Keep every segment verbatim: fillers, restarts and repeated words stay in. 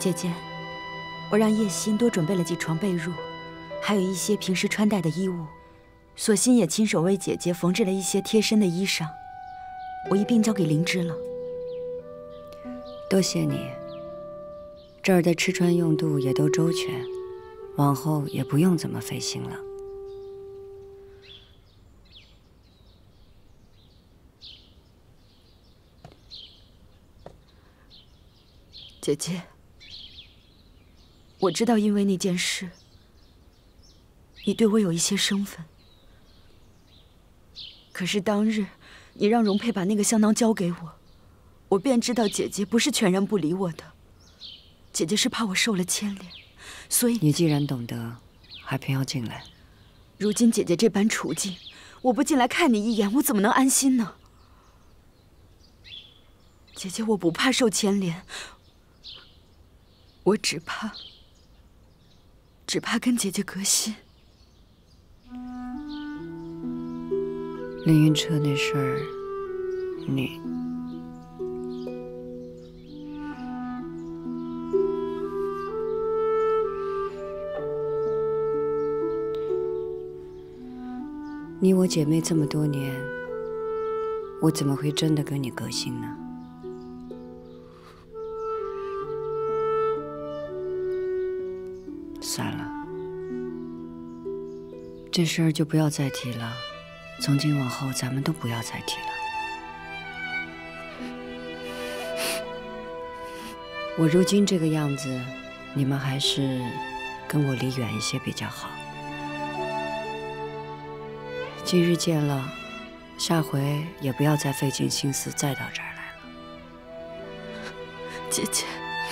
姐姐，我让叶欣多准备了几床被褥，还有一些平时穿戴的衣物。索性也亲手为姐姐缝制了一些贴身的衣裳，我一并交给灵芝了。 多谢你。这儿的吃穿用度也都周全，往后也不用怎么费心了。 姐姐，我知道因为那件事，你对我有一些生分。可是当日，你让容佩把那个香囊交给我，我便知道姐姐不是全然不理我的。姐姐是怕我受了牵连，所以你既然懂得，还偏要进来。 如今姐姐这般处境，我不进来看你一眼，我怎么能安心呢？姐姐，我不怕受牵连，我只怕，只怕跟姐姐隔心。 凌云彻那事儿，你……你我姐妹这么多年，我怎么会真的跟你隔心呢？算了，这事儿就不要再提了。从今往后，咱们都不要再提了。我如今这个样子，你们还是跟我离远一些比较好。今日见了，下回也不要再费尽心思再到这儿来了。 姐姐，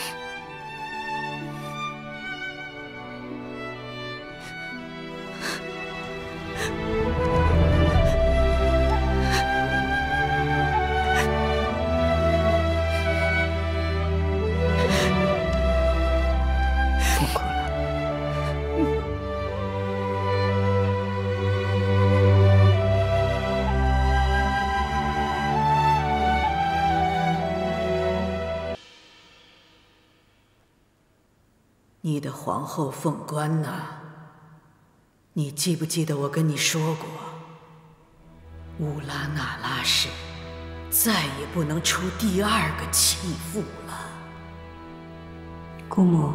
你的皇后凤冠呐，你记不记得我跟你说过，乌拉那拉氏再也不能出第二个弃妇了。 姑母，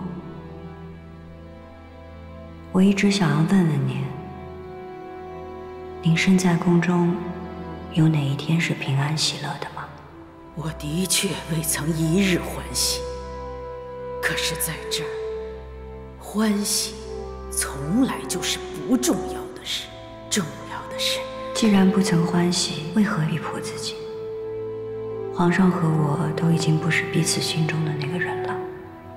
我一直想要问问您，您身在宫中，有哪一天是平安喜乐的吗？ 我的确未曾一日欢喜，可是在这儿，欢喜从来就是不重要的事。重要的是， 既然不曾欢喜，为何逼迫自己？皇上和我都已经不是彼此心中的那个人了，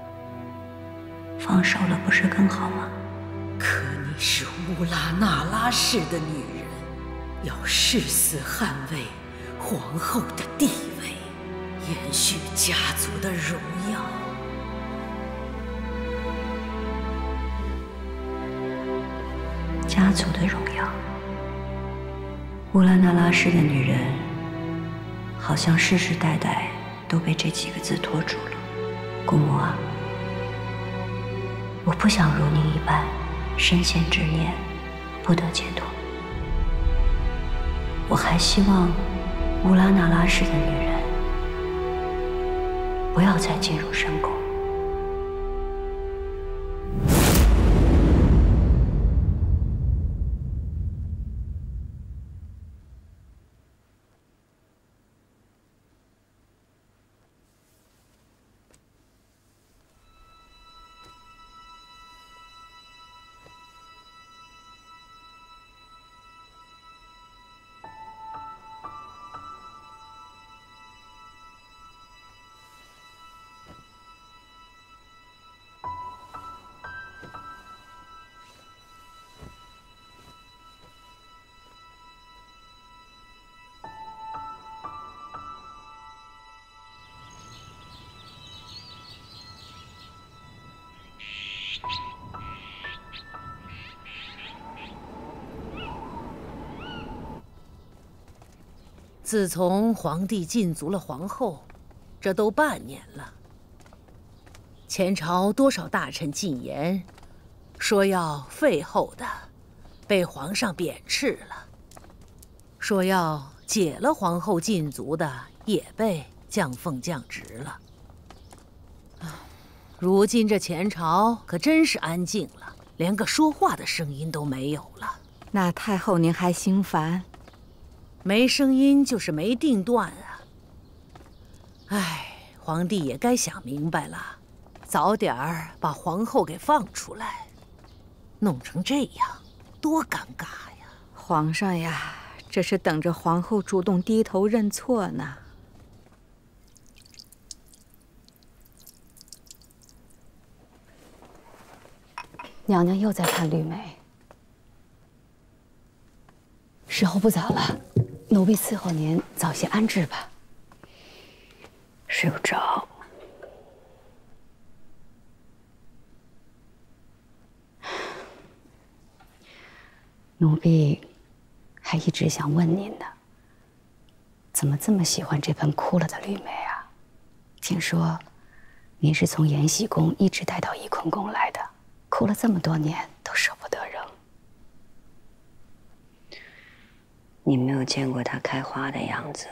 放手了不是更好吗？ 可你是乌拉那拉氏的女人，要誓死捍卫皇后的地位，延续家族的荣耀。 家族的荣耀。乌拉那拉氏的女人，好像世世代代都被这几个字拖住了。姑母啊，我不想如您一般深陷执念，不得解脱。我还希望乌拉那拉氏的女人不要再进入深宫。 自从皇帝禁足了皇后，这都半年了。 前朝多少大臣进言，说要废后的，被皇上贬斥了；说要解了皇后禁足的，也被降俸降职了。如今这前朝可真是安静了，连个说话的声音都没有了。 那太后您还心烦？ 没声音就是没定断啊！唉，皇帝也该想明白了，早点儿把皇后给放出来。弄成这样，多尴尬呀！ 皇上呀，这是等着皇后主动低头认错呢。 娘娘又在看绿梅，时候不早了，奴婢伺候您早些安置吧。 睡不着。 奴婢还一直想问您呢，怎么这么喜欢这盆枯了的绿梅啊？听说您是从延禧宫一直带到翊坤宫来的，枯了这么多年都舍不得扔。 你没有见过它开花的样子。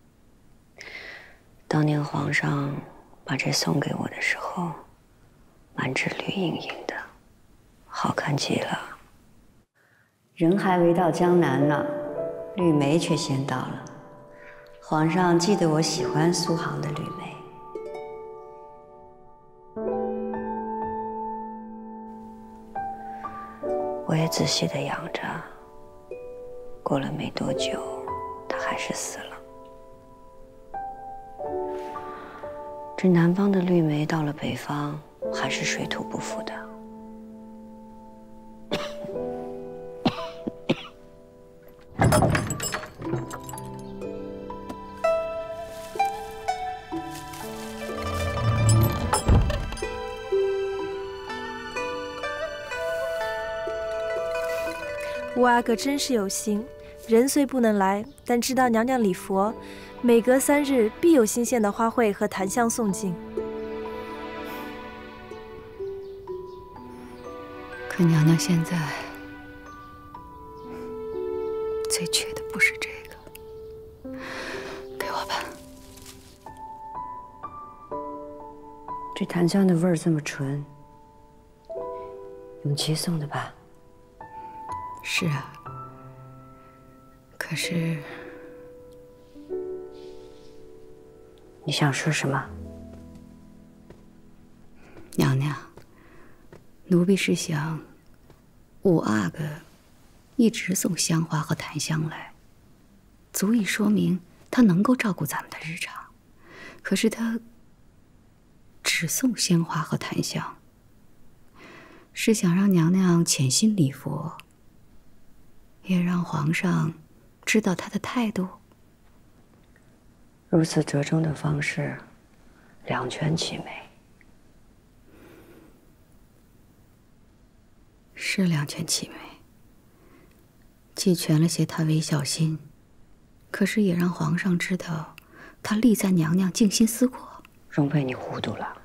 当年皇上把这送给我的时候，满枝绿莹莹的，好看极了。 人还未到江南呢，绿梅却先到了。皇上记得我喜欢苏杭的绿梅。 我也仔细的养着，过了没多久，它还是死了。这南方的绿梅到了北方，还是水土不服的。 乌阿哥真是有心，人虽不能来，但知道娘娘礼佛，每隔三日必有新鲜的花卉和檀香送进。 可娘娘现在最缺的不是这个，给我吧。 这檀香的味儿这么纯，永琪送的吧？ 是啊，可是你想说什么？ 娘娘，奴婢是想，五阿哥一直送香花和檀香来，足以说明他能够照顾咱们的日常。可是他只送鲜花和檀香，是想让娘娘潜心礼佛，也让皇上知道他的态度。 如此折中的方式，两全其美。 是两全其美，既全了些他微小心，可是也让皇上知道他力赞娘娘静心思过。 容贝，你糊涂了。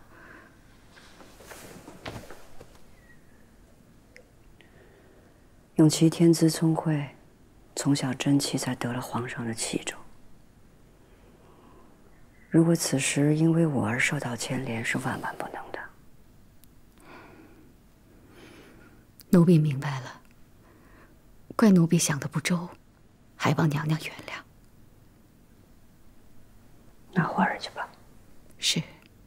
永琪天资聪慧，从小争气，才得了皇上的器重。如果此时因为我而受到牵连，是万万不能的。 奴婢明白了，怪奴婢想得不周，还望娘娘原谅。 那花儿去吧。 是。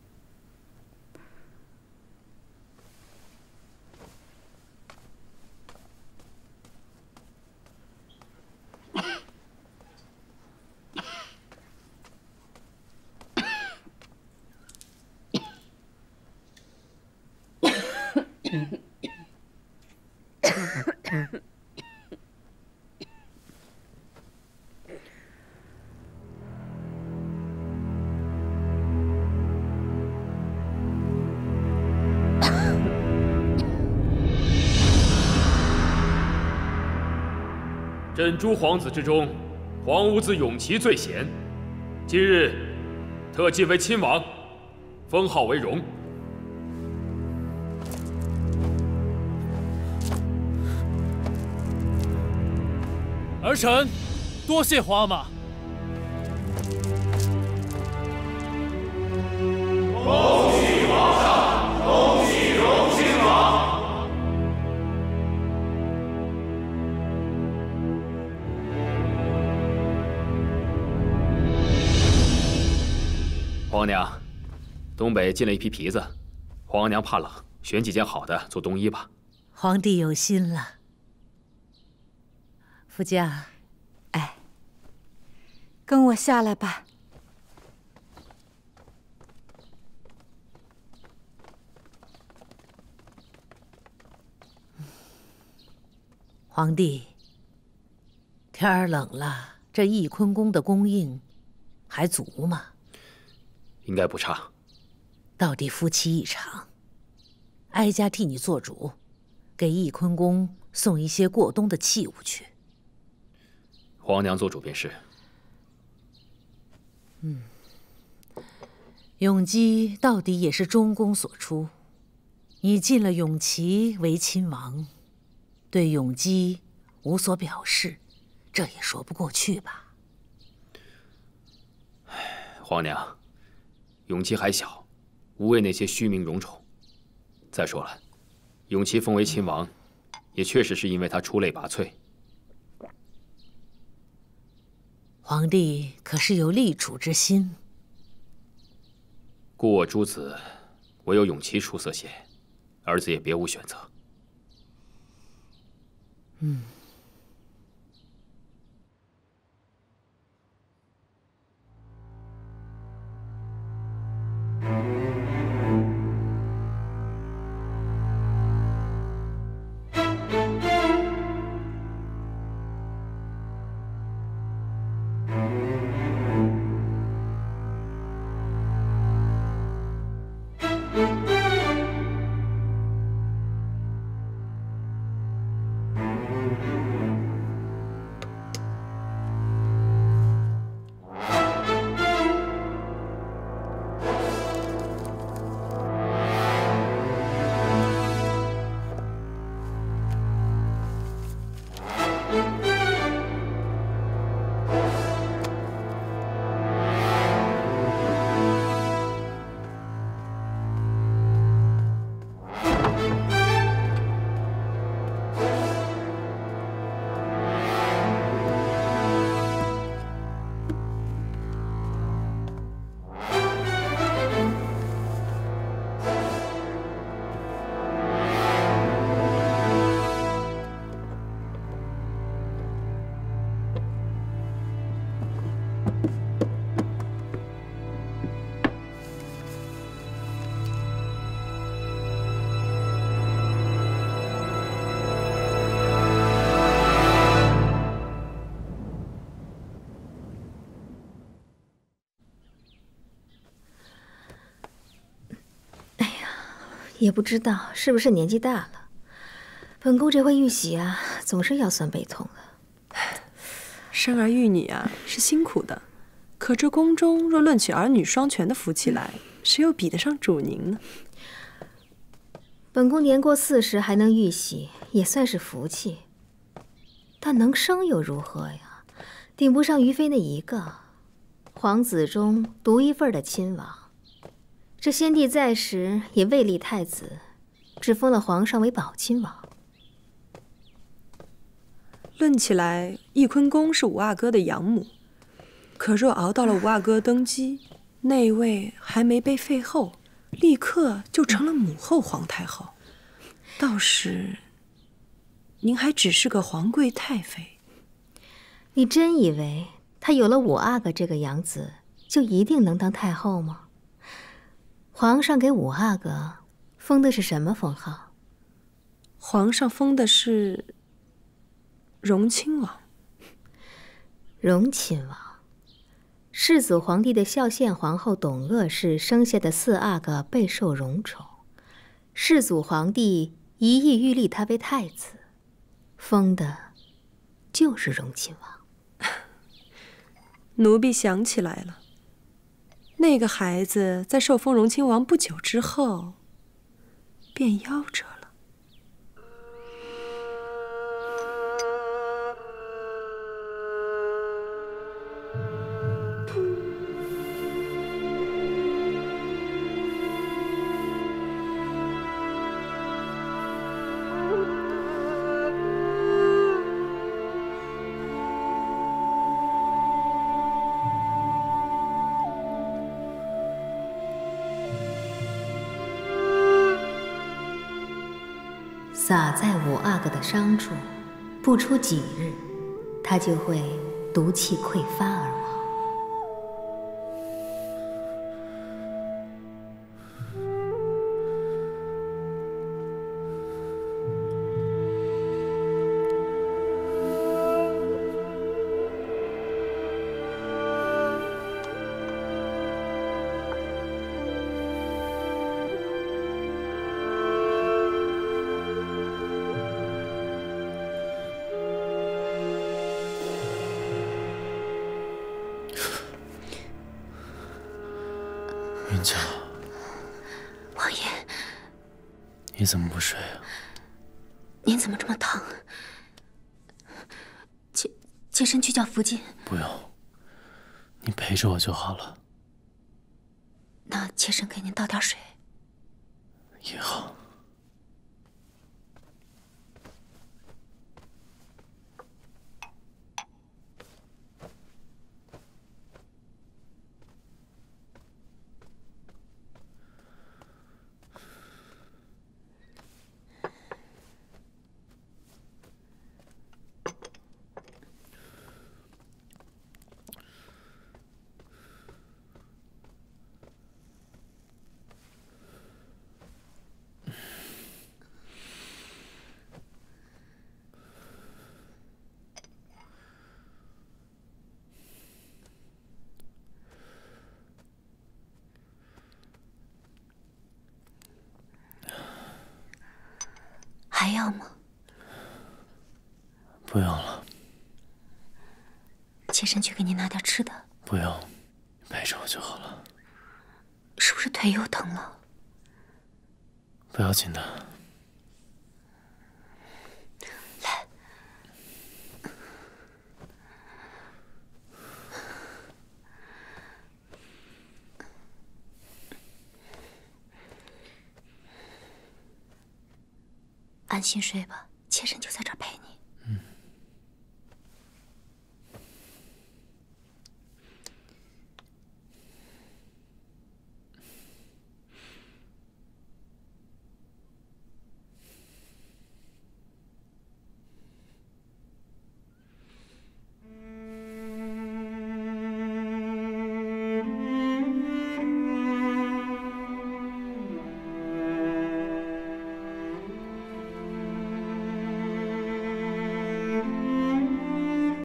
朕诸皇子之中，皇五子永琪最贤，今日特晋为亲王，封号为荣。 儿臣多谢皇阿玛。 恭喜皇上，恭喜荣亲王。 皇娘，东北进了一批皮子，皇娘怕冷，选几件好的做冬衣吧。 皇帝有心了。福驾， 哎，跟我下来吧。 皇帝，天儿冷了，这翊坤宫的供应还足吗？ 应该不差。 到底夫妻一场，哀家替你做主，给翊坤宫送一些过冬的器物去。 皇娘做主便是。 嗯，永基到底也是中宫所出，你进了永琪为亲王，对永基无所表示，这也说不过去吧？ 皇娘，永琪还小，无谓那些虚名荣宠。再说了，永琪封为亲王，也确实是因为他出类拔萃。 皇帝可是有立储之心。 故我诸子，唯有永琪出色些，儿子也别无选择。 嗯。 也不知道是不是年纪大了，本宫这回遇喜啊，总是腰酸背痛的。 生儿育女啊，是辛苦的，可这宫中若论起儿女双全的福气来，谁又比得上主您呢？ 本宫年过四十还能遇喜，也算是福气。但能生又如何呀？顶不上于妃那一个，皇子中独一份的亲王。这先帝在时也未立太子，只封了皇上为宝亲王。 论起来，翊坤宫是五阿哥的养母，可若熬到了五阿哥登基，内位还没被废后，立刻就成了母后皇太后。到时，您还只是个皇贵太妃。 你真以为她有了五阿哥这个养子，就一定能当太后吗？皇上给五阿哥封的是什么封号？ 皇上封的是荣亲王。 荣亲王，世祖皇帝的孝献皇后董鄂氏生下的四阿哥备受荣宠，世祖皇帝一意欲立他为太子，封的就是荣亲王。 奴婢想起来了。那个孩子在受封荣亲王不久之后，便夭折了。 撒在五阿哥的伤处，不出几日，他就会毒气溃发而亡。 云娇， 王爷， 你怎么不睡啊？ 您怎么这么疼？妾妾身去叫福晋。 不用，你陪着我就好了。 那妾身给您倒点水。 也好。 还要吗？ 不用了。 妾身去给您拿点吃的。 不用，陪着我就好了。 是不是腿又疼了？ 不要紧的。 来。安心睡吧，妾身就在这儿陪你。